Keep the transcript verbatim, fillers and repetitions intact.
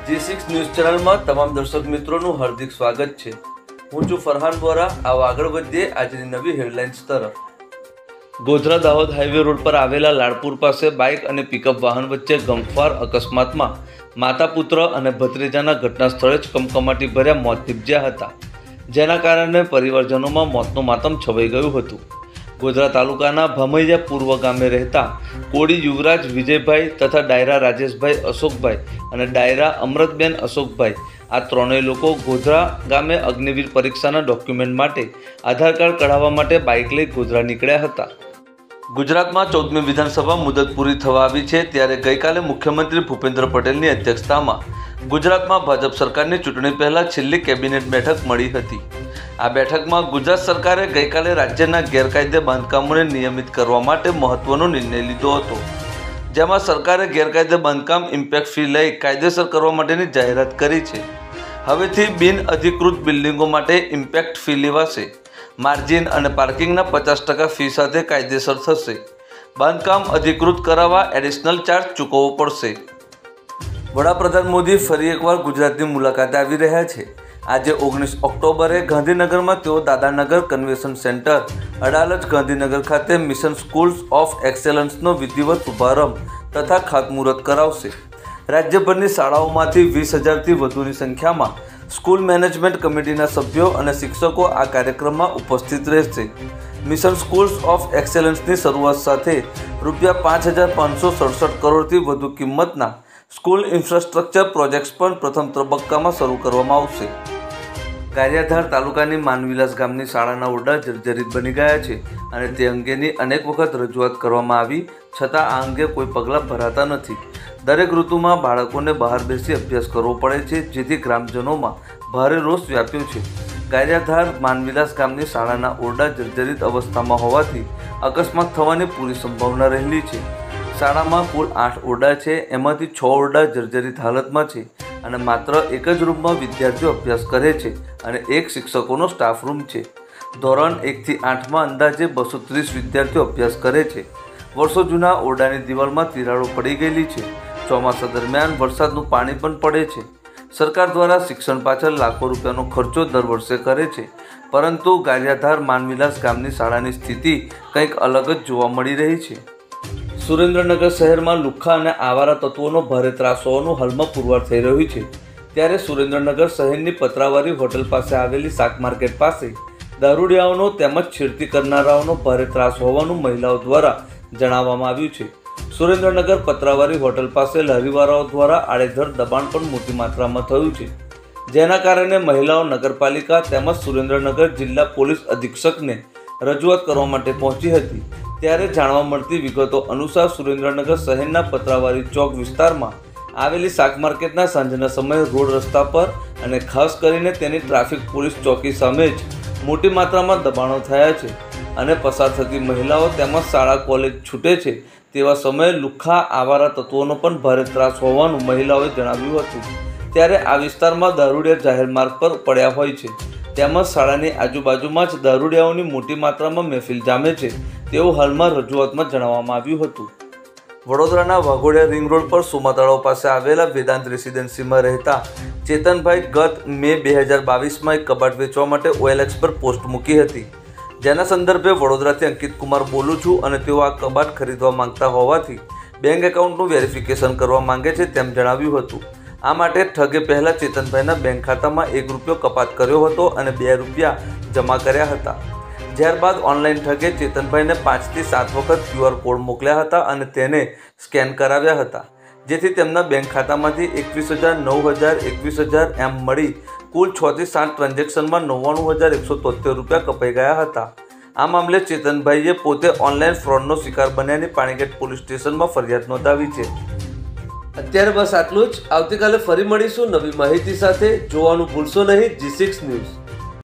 जी six news channel में तमाम दर्शक मित्रों हार्दिक स्वागत है। हूँ छू फरहान वोरा। आओ आगळ वधीए आजनी नवी हेडलाइन्स तरफ। गोधरा दाहोद हाईवे रोड पर आवेला लाडपुर पासे बाइक और पिकअप वाहन वच्चे गमख्वार अकस्मात में माता पुत्र और भत्रीजाना घटना स्थळे ज कमकमाटी भर्या मौत निपज्या हता, जेना कारणे परिवारजनों में मौतनो मातम छवाई गयुं हतुं। गोधरा तालुकाना भमैया पूर्व गामे रहता कोड़ी युवराज विजयभाई तथा डायरा राजेशभाई अशोकभाई और डायरा अमृतबेन अशोकभाई आ त्रणेय लोको गोधरा गामे अग्निवीर परीक्षाना डॉक्यूमेंट माटे आधार कार्ड कढाववा माटे बाइक लई गोधरा निकळ्या हता। गुजरात में चौदमी विधानसभा मुदत पूरी थवा आवी छे, त्यारे गईकाले मुख्यमंत्री भूपेन्द्र पटेलनी अध्यक्षतामां गुजरात में भाजप सरकारनी चूंटणी पहला छेल्ली केबिनेट बैठक मळी हती। आ बैठक में गुजरात सरकारे गईकाले राज्यना गैरकायदे बांधकामोने नियमित करवा माटे महत्वनो निर्णय लीधो हतो, जेमां सरकारे गैरकायदे बांधकाम इम्पेक्ट फी लई कायदेसर करवा माटेनी जाहेरात करी छे। हवेथी बिन अधिकृत बिल्डिंगो माटे इम्पेक्ट फी लेवाशे। मार्जिन और पार्किंगना पचास टका फी साथे कायदेसर थशे। बांधकाम अधिकृत करावा एडिशनल चार्ज चूकवવો પડશે। वडाप्रधान मोदी फरी एकवार गुजरातनी मुलाकाते आवी रह्या छे। आज ओगनीस ऑक्टोबरे गांधीनगर में तेओ दादानगर कन्वेन्शन सेंटर अडालज गांधीनगर खाते मिशन स्कूल्स ऑफ एक्सेलन्सनो विधिवत शुभारंभ तथा खातमुहूर्त करावशे। राज्यभरनी शाळाओमांथी वीस हज़ार थी वधुनी संख्यामां स्कूल मैनेजमेंट कमिटीना सभ्यों और शिक्षकों आ कार्यक्रम में उपस्थित रहेशे। मिशन स्कूल्स ऑफ एक्सेलन्सनी शरूआत साथे रूपिया पांच हज़ार पांच सौ सड़सठ करोड़थी वधु किंमतना स्कूल इन्फ्रास्ट्रक्चर प्रोजेक्ट्स पण प्रथम तबक्कामां शरू करवामां आवशे। गारियाधार तालुकानी मानविलास गामनी शाळाना ओરડા जर्जरित बनी गया छे અને તે અંગેની અનેક વખત રજૂઆત કરવામાં આવી છતાં આ અંગે કોઈ પગલાં ભરાતા નથી। દરેક ઋતુમાં બાળકોને બહાર બેસી અભ્યાસ કરવો પડે છે, જેથી ગ્રામજનોમાં ભારે રોષ વ્યાપ્યો છે। ગારિયાધાર માનવિલાસ ગામની શાળાના ઓરડા જર્જરિત અવસ્થામાં હોવાથી અકસ્માત થવાની પૂરી સંભાવના રહેલી છે। શાળામાં કુલ આઠ ઓરડા છે, એમાંથી છ ઓરડા જર્જરિત હાલતમાં છે અને માત્ર એક જ રૂમમાં વિદ્યાર્થીઓ અભ્યાસ કરે છે અને એક શિક્ષકોનો સ્ટાફ રૂમ છે। ધોરણ એક થી આઠ में अंदाजे बसो तीस विद्यार्थीओ अभ्यास करे छे। वर्षो जूना ओरडानी दीवाल में तिराड़ो पड़ी गयेली छे। चौमासा दरमियान वरसादनुं पाणी पण पड़े छे। सरकार द्वारा शिक्षण पाछळ लाखों रूपियानो खर्चो दर वर्षे करे छे, परंतु गारियाधार मानविलास गामनी शाळानी स्थिति कंईक अलग ज जोवा मळी रही छे। सुरेन्द्रनगर शहर में લુખ્ખા અને आवारा तत्वों भारे त्रास होવાનું हालमां पुरવાર થઈ રહ્યું છે, ત્યારે સુરેન્દ્રનગર શહેરની પતરાવારી હોટલ પાસે આવેલી શાક માર્કેટ પાસે દારૂડિયાઓનો તેમજ છેડતી કરનારાઓનો ભારે ત્રાસ હોવાનું મહિલાઓ દ્વારા જણાવવામાં આવ્યું છે। સુરેન્દ્રનગર પતરાવારી હોટલ પાસે લારીવાળાઓ દ્વારા આડેધડ દબાણ પણ મોટી માત્રામાં થયું છે, જેના કારણે મહિલાઓ નગરપાલિકા તેમજ સુરેન્દ્રનગર જિલ્લા પોલીસ અધિક્ષકને રજૂઆત કરવા માટે પહોંચી હતી। ત્યારે જાણવા મળતી વિગતો અનુસાર સુરેન્દ્રનગર શહેરના પતરાવારી ચોક વિસ્તારમાં આવેલી શાક માર્કેટના સાંજના સમયે રોડ રસ્તા પર અને ખાસ કરીને તેની ટ્રાફિક પોલીસ ચોકી સામે જ मोटी मात्रा में दबाणों थया छे अने पसार थती महिलाओं तेमज शाळा कॉलेज छूटे छे तेवा समय લુખ્ખા आवारा तत्वों पण भारे त्रास होवानुं महिलाओए जणाव्युं हतुं। त्यारे आ विस्तारमां दारूडिया जाहेर मार्ग पर पड्या होय छे तेमज शाळानी आजुबाजुमां ज दारूडियाओनी मोटी मात्रामां महफिल जामे छे तेवुं हालमां रजूआतमां जणाववामां आव्युं हतुं। वडोदराना वाघोडिया रिंग रोड पर सुमातळाव पासे आवेला वेदांत रेसिडेन्सी में रहता चेतनभाई गत मे बे हज़ार बावीस में एक कबाट वेचवा माटे ओएलएक्स पर पोस्ट मूकी हती, जेना संदर्भे वडोदराथी अंकित कुमार बोलूं छूं अने तेओ आ कबाट खरीदवा मांगता होवाथी बैंक एकाउंटनुं वेरिफिकेशन करवा मांगे छे तेम जणाव्युं हतुं। आ माटे ठगे पहला चेतनभाईना बैंक खातामां एक रूपियो कपात कर्यो हतो अने बे रूपिया जमा कर्या हता। ज्यारबाद ऑनलाइन ठगे चेतनभाई ने पांच थी सात वखत क्यूआर कोड मोकल्या हता अने तेने स्केन कराव्या हता, जेथी तेमना बैंक खातामांथी एकवीस हज़ार नौ हज़ार एकवीस हज़ार एम मळी कुल छ थी सात ट्रांजेक्शन में नव्वाणु हज़ार एक सौ तोतेर रुपया कपाई गया हता। आ मामले चेतनभाईए पोते ऑनलाइन फ्रॉडनो शिकार बन्यानी पाणीगेट पोलीस स्टेशन में फरियाद नोंधावी छे। अत्यारे बस आटલું જ। આવતીકાલે ફરી મળીશું નવી માહિતી સાથે। જોવાનું ભૂલશો નહીં जी सिक्स न्यूज़।